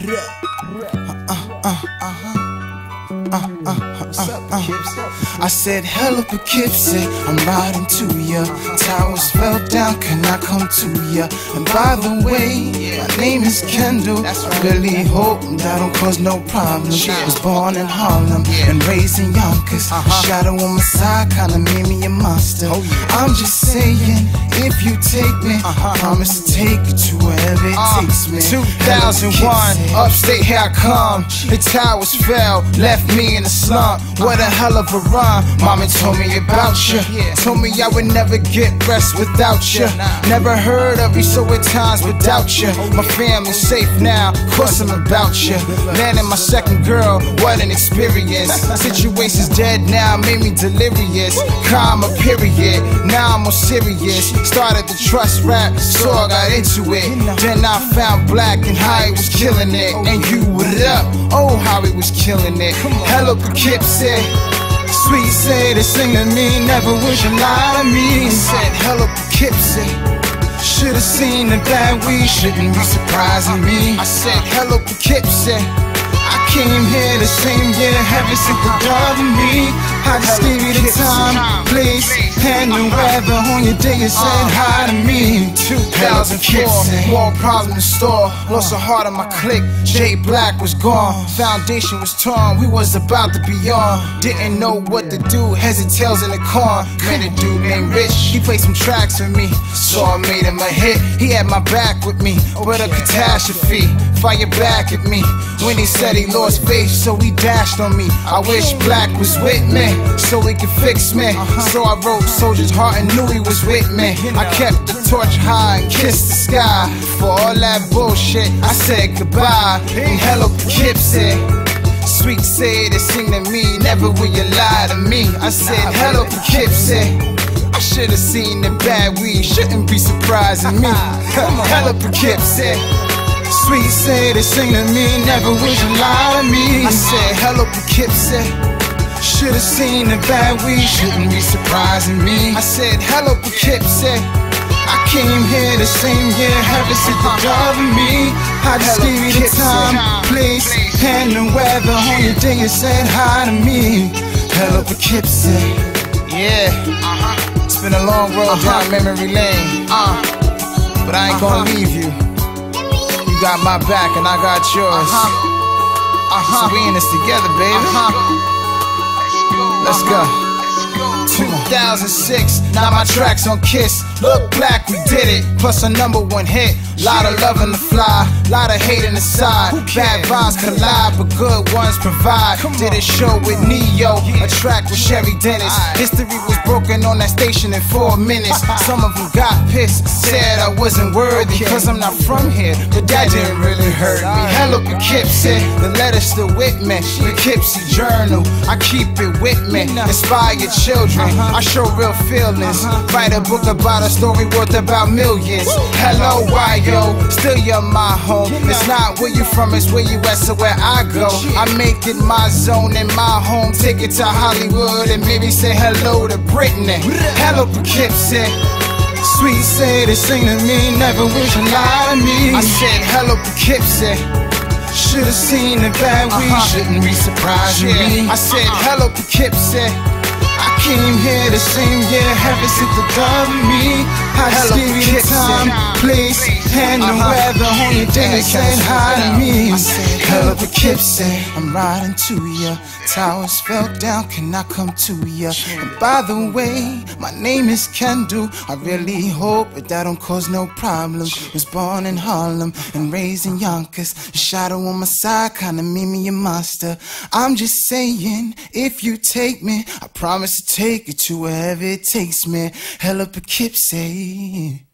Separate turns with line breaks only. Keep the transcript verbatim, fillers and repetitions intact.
I said, hello Poughkeepsie, I'm riding to ya. Towers fell down, can I come to ya? And by the way, my name is Kendall. I really hope that I don't cause no problems. Was born in Harlem and raised in Yonkers. Shadow on my side kinda made me a monster. I'm just saying, if you take me, I promise to take you to wherever it takes me.
two thousand one, upstate, here I come. The towers fell, left me in the slump. What a hell of a run. Mama told me about you, told me I would never get rest without you. Never heard of you, so at times without you. My family's safe now, of course I'm about you. Landing my second girl, what an experience. Situation's dead now, made me delirious. Calm a period, now I'm more serious. Started to trust rap, so I got into it. Then I found Black and how he was killing it. And you, what up? Oh, how he was killing it. Hello Poughkeepsie, sweet say they sing to me, never would you lie to me. Said hello Poughkeepsie, should've seen the bad we shouldn't be surprising me. I said hello Poughkeepsie, I came here the same year, heaven sent the love of me. I just gave you the time, place, and the weather on your day you said hi to me. two thousand four, more problems in store, lost a heart on my clique. Jay Black was gone, foundation was torn, we was about to be on. Didn't know what to do, heads and tails in the corn. Met a dude named Rich, he played some tracks with me, so I made him a hit. He had my back with me, but a catastrophe. Fire back at me when he said he lost faith, so he dashed on me. I wish Black was with me, so he could fix me. So I wrote Soldier's Heart and knew he was with me. I kept the torch high and kissed the sky. For all that bullshit, I said goodbye and hello Poughkeepsie. Sweet say they sing to me, never will you lie to me. I said hello Poughkeepsie, I should've seen the bad weed, shouldn't be surprising me. Hello Poughkeepsie, sweet say they sing to me, never would you lie to me. I said hello Poughkeepsie, should've seen the bad weed, shouldn't be surprising me. I said hello Poughkeepsie, I came here the same year, heaven sent the love of me. I just gave you the time, place, and the weather on your day you said hi to me. Hello Poughkeepsie, yeah. It's been a long road down memory lane, uh, but I ain't gonna leave you. You got my back and I got yours, so we in this together, baby. Let's go. two thousand six, now my tracks on Kiss. Look Black, we did it, plus a number one hit. Lot of love in the fly, lot of hate in the side. Bad vibes collide, but good ones provide. Did a show with Neo, a track with Sherry Dennis. History was broken on that station in four minutes. Some of them got pissed, said I wasn't worthy, cause I'm not from here, but that didn't really hurt me. Hello Poughkeepsie, the letter's still with me. Poughkeepsie Journal, I keep it with me. Inspire your children, I show real feelings. Write a book about a story worth about millions. Hello Wyo, still you're my home. It's not where you from, it's where you at, so where I go I make it my zone and my home. Take it to Hollywood and maybe say hello to Britney. Hello Poughkeepsie, sweet say they sing to me, never wish you lie to me. I said hello Poughkeepsie, should've seen the bad weed, shouldn't be surprising me. I said hello Poughkeepsie, I came here the same year, heaven sent the love of me. I just gave you the time, place, and the weather on your day you said hi to me.
Hello Poughkeepsie, I'm riding to ya. Towers fell down, can I come to ya? And by the way, my name is Kendall. I really hope that that don't cause no problems. Was born in Harlem and raised in Yonkers. A shadow on my side kinda made me a monster. I'm just saying, if you take me, I promise to take you to wherever it takes me. Hello Poughkeepsie.